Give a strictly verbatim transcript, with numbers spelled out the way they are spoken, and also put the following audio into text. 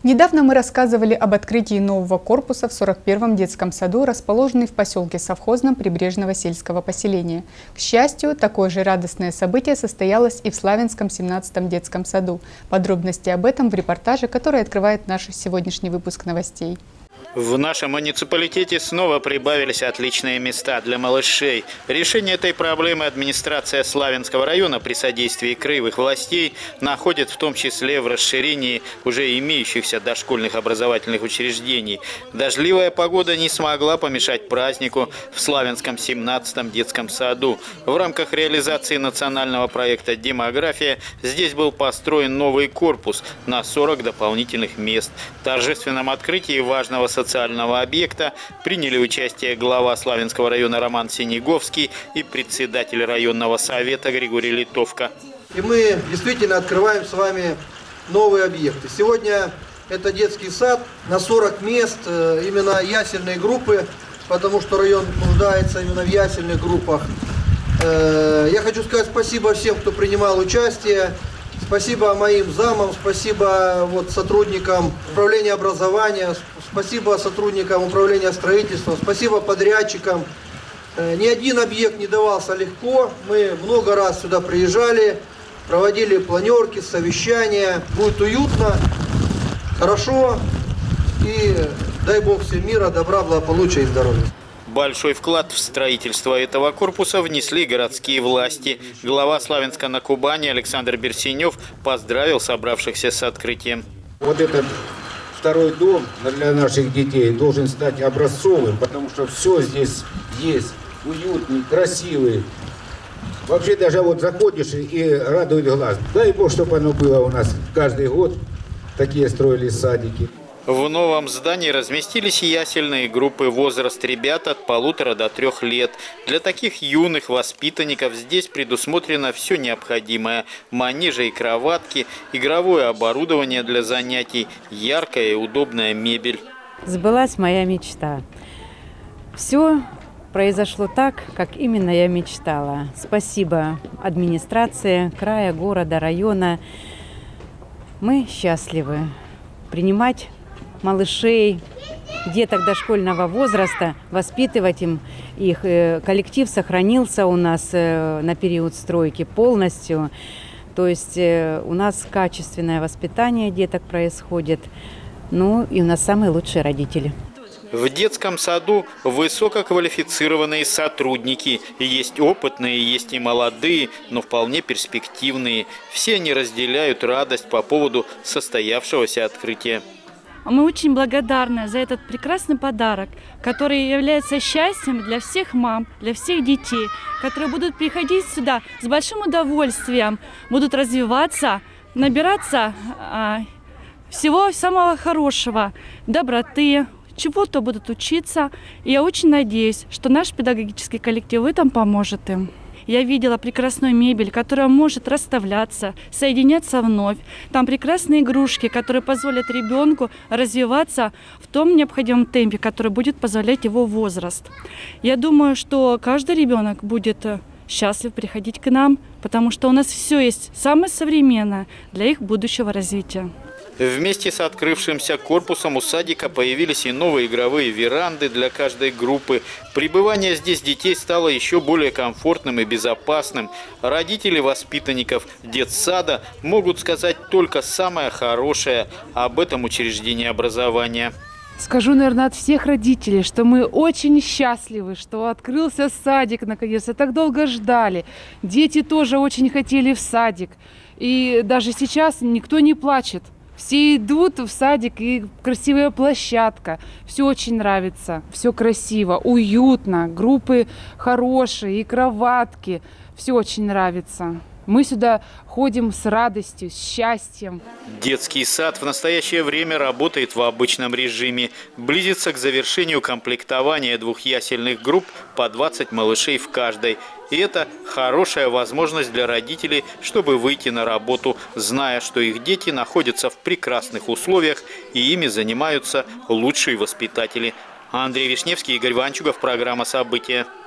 Недавно мы рассказывали об открытии нового корпуса в сорок первом детском саду, расположенный в поселке Совхозном прибрежного сельского поселения. К счастью, такое же радостное событие состоялось и в Славянском семнадцатом детском саду. Подробности об этом в репортаже, который открывает наш сегодняшний выпуск новостей. В нашем муниципалитете снова прибавились отличные места для малышей. Решение этой проблемы администрация Славянского района при содействии краевых властей находит в том числе в расширении уже имеющихся дошкольных образовательных учреждений. Дождливая погода не смогла помешать празднику в Славянском семнадцатом детском саду. В рамках реализации национального проекта «Демография» здесь был построен новый корпус на сорок дополнительных мест. В торжественном открытии важного социального объекта приняли участие глава Славянского района Роман Синеговский и председатель районного совета Григорий Литовка. И мы действительно открываем с вами новые объекты. Сегодня это детский сад на сорок мест, именно ясельные группы, потому что район нуждается именно в ясельных группах. Я хочу сказать спасибо всем, кто принимал участие. Спасибо моим замам, спасибо вот сотрудникам управления образования, спасибо сотрудникам управления строительства, спасибо подрядчикам. Ни один объект не давался легко. Мы много раз сюда приезжали, проводили планерки, совещания. Будет уютно, хорошо и дай Бог всем мира, добра, благополучия и здоровья. Большой вклад в строительство этого корпуса внесли городские власти. Глава Славянска на Кубани Александр Берсенев поздравил собравшихся с открытием. Вот этот второй дом для наших детей должен стать образцовым, потому что все здесь есть, уютный, красивый. Вообще даже вот заходишь и радует глаз. Дай Бог, чтобы оно было у нас каждый год. Такие строили садики. В новом здании разместились ясельные группы, возраст ребят от полутора до трех лет. Для таких юных воспитанников здесь предусмотрено все необходимое. Манежи и кроватки, игровое оборудование для занятий, яркая и удобная мебель. Сбылась моя мечта. Все произошло так, как именно я мечтала. Спасибо администрации края, города, района. Мы счастливы принимать малышей, деток дошкольного возраста, воспитывать им их. Коллектив сохранился у нас на период стройки полностью. То есть у нас качественное воспитание деток происходит. Ну и у нас самые лучшие родители. В детском саду высококвалифицированные сотрудники. Есть опытные, есть и молодые, но вполне перспективные. Все они разделяют радость по поводу состоявшегося открытия. Мы очень благодарны за этот прекрасный подарок, который является счастьем для всех мам, для всех детей, которые будут приходить сюда с большим удовольствием, будут развиваться, набираться а, всего самого хорошего, доброты, чего-то будут учиться. И я очень надеюсь, что наш педагогический коллектив в этом поможет им. Я видела прекрасную мебель, которая может расставляться, соединяться вновь. Там прекрасные игрушки, которые позволят ребенку развиваться в том необходимом темпе, который будет позволять его возраст. Я думаю, что каждый ребенок будет счастлив приходить к нам, потому что у нас все есть самое современное для их будущего развития. Вместе с открывшимся корпусом у садика появились и новые игровые веранды для каждой группы. Пребывание здесь детей стало еще более комфортным и безопасным. Родители воспитанников детсада могут сказать только самое хорошее об этом учреждении образования. Скажу, наверное, от всех родителей, что мы очень счастливы, что открылся садик наконец-то. Так долго ждали. Дети тоже очень хотели в садик. И даже сейчас никто не плачет. Все идут в садик, и красивая площадка. Все очень нравится, все красиво, уютно, группы хорошие, и кроватки. Все очень нравится. Мы сюда ходим с радостью, с счастьем. Детский сад в настоящее время работает в обычном режиме. Близится к завершению комплектования двух ясельных групп по двадцать малышей в каждой. И это хорошая возможность для родителей, чтобы выйти на работу, зная, что их дети находятся в прекрасных условиях и ими занимаются лучшие воспитатели. Андрей Вишневский, Игорь Ванчугов, программа «События».